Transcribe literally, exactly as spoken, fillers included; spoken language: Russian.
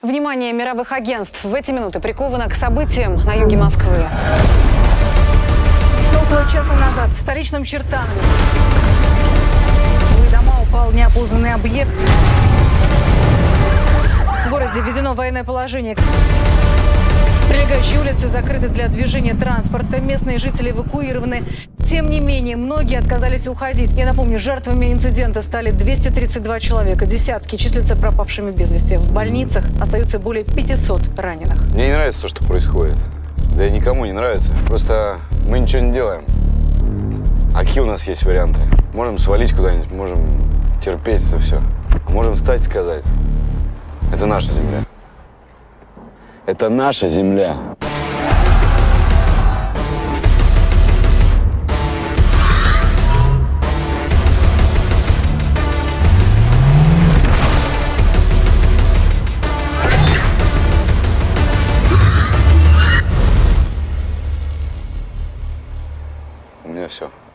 Внимание мировых агентств в эти минуты приковано к событиям на юге Москвы. Около часа назад в столичном Чертанове в жилые дома упал неопознанный объект. В городе введено военное положение. Прилегающие улицы закрыты для движения транспорта. Местные жители эвакуированы. Тем не менее, многие отказались уходить. Я напомню, жертвами инцидента стали двести тридцать два человека. Десятки числятся пропавшими без вести. В больницах остаются более пятисот раненых. Мне не нравится то, что происходит. Да и никому не нравится. Просто мы ничего не делаем. А какие у нас есть варианты? Можем свалить куда-нибудь, можем терпеть это все. А можем встать и сказать: это наша земля. Это наша земля. У меня все.